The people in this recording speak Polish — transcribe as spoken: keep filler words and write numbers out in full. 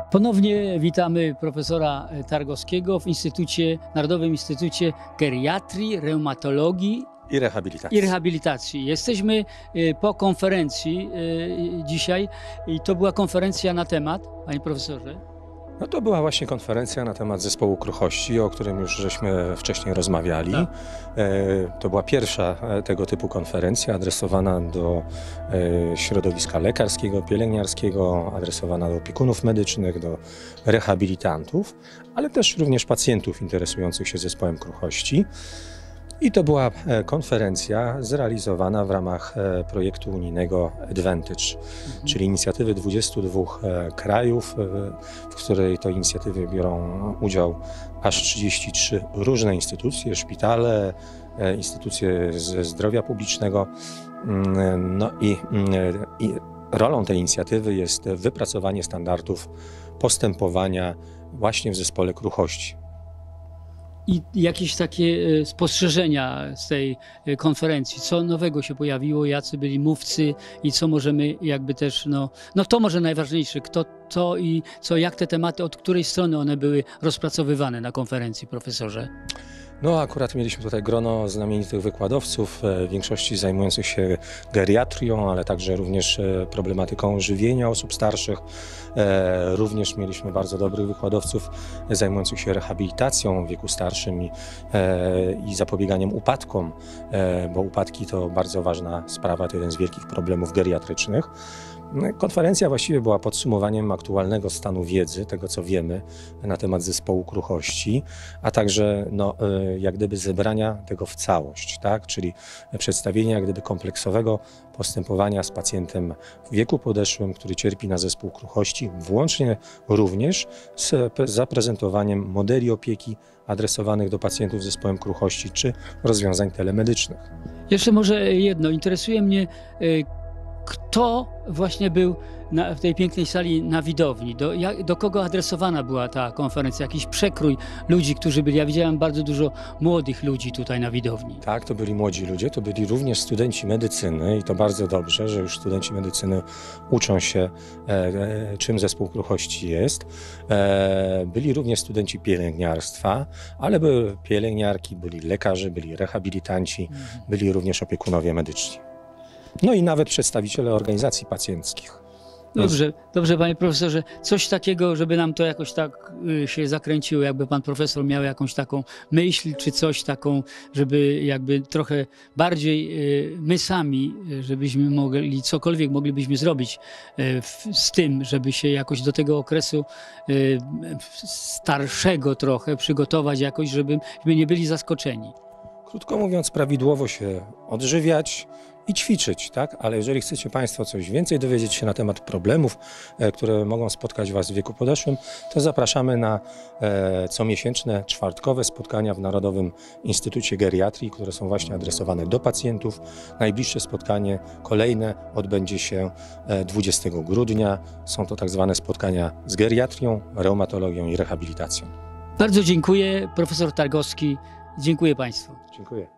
Ponownie witamy profesora Targowskiego w Instytucie, Narodowym Instytucie Geriatrii, Reumatologii I rehabilitacji. i Rehabilitacji. Jesteśmy po konferencji dzisiaj i to była konferencja na temat, panie profesorze? No to była właśnie konferencja na temat zespołu kruchości, o którym już żeśmy wcześniej rozmawiali. Tak. To była pierwsza tego typu konferencja adresowana do środowiska lekarskiego, pielęgniarskiego, adresowana do opiekunów medycznych, do rehabilitantów, ale też również pacjentów interesujących się zespołem kruchości. I to była konferencja zrealizowana w ramach projektu unijnego Advantage, mhm. czyli inicjatywy dwudziestu dwóch krajów, w której to inicjatywie biorą udział aż trzydzieści trzy różne instytucje, szpitale, instytucje zdrowia publicznego. No i, i rolą tej inicjatywy jest wypracowanie standardów postępowania właśnie w zespole kruchości. I jakieś takie spostrzeżenia z tej konferencji, co nowego się pojawiło, jacy byli mówcy i co możemy jakby też, no, no to może najważniejsze, kto to i co, jak te tematy, od której strony one były rozpracowywane na konferencji, profesorze? No akurat mieliśmy tutaj grono znamienitych wykładowców, w większości zajmujących się geriatrią, ale także również problematyką żywienia osób starszych. Również mieliśmy bardzo dobrych wykładowców zajmujących się rehabilitacją w wieku starszym i, i zapobieganiem upadkom, bo upadki to bardzo ważna sprawa, to jeden z wielkich problemów geriatrycznych. Konferencja właściwie była podsumowaniem aktualnego stanu wiedzy, tego co wiemy na temat zespołu kruchości, a także no, jak gdyby zebrania tego w całość, tak? Czyli przedstawienia jak gdyby kompleksowego postępowania z pacjentem w wieku podeszłym, który cierpi na zespół kruchości, włącznie również z zaprezentowaniem modeli opieki adresowanych do pacjentów z zespołem kruchości czy rozwiązań telemedycznych. Jeszcze może jedno, interesuje mnie, kto właśnie był na, w tej pięknej sali na widowni? Do, jak, do kogo adresowana była ta konferencja? Jakiś przekrój ludzi, którzy byli? Ja widziałem bardzo dużo młodych ludzi tutaj na widowni. Tak, to byli młodzi ludzie, to byli również studenci medycyny i to bardzo dobrze, że już studenci medycyny uczą się, e, e, czym zespół kruchości jest. E, byli również studenci pielęgniarstwa, ale były pielęgniarki, byli lekarze, byli rehabilitanci, mhm. byli również opiekunowie medyczni. No i nawet przedstawiciele organizacji pacjenckich. Dobrze, dobrze panie profesorze. Coś takiego, żeby nam to jakoś tak się zakręciło, jakby pan profesor miał jakąś taką myśl, czy coś taką, żeby jakby trochę bardziej my sami, żebyśmy mogli, cokolwiek moglibyśmy zrobić z tym, żeby się jakoś do tego okresu starszego trochę przygotować jakoś, żebyśmy nie byli zaskoczeni. Krótko mówiąc, prawidłowo się odżywiać i ćwiczyć, tak? Ale jeżeli chcecie Państwo coś więcej dowiedzieć się na temat problemów, e, które mogą spotkać Was w wieku podeszłym, to zapraszamy na e, comiesięczne, czwartkowe spotkania w Narodowym Instytucie Geriatrii, które są właśnie adresowane do pacjentów. Najbliższe spotkanie, kolejne, odbędzie się e, dwudziestego grudnia. Są to tak zwane spotkania z geriatrią, reumatologią i rehabilitacją. Bardzo dziękuję, profesor Targowski. Dziękuję Państwu. Dziękuję.